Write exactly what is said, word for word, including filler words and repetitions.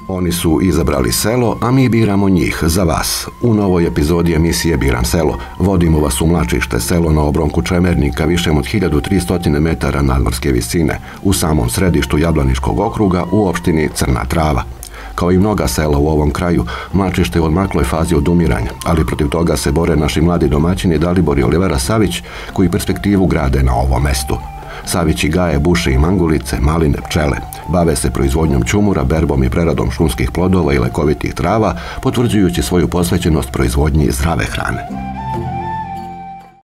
Oni su izabrali selo, a mi biramo njih za vas. U novoj epizodi emisije Biram selo vodimo vas u Mlačište, selo na obronku Čemernika, višem od hiljadu tristo metara nadmorske visine, u samom središtu Jablaničkog okruga u opštini Crna Trava. Kao i mnoga sela u ovom kraju, Mlačište je u odmakloj fazi odumiranja, ali protiv toga se bore naši mladi domaćini Dalibor i Olivera Savić, koji perspektivu grade na ovom mestu. Savići gaje buše i mangulice, maline, pčele. Bave se proizvodnjom ćumura, berbom i preradom šumskih plodova i lekovitih trava, potvrđujući svoju posvećenost proizvodnji zdrave hrane.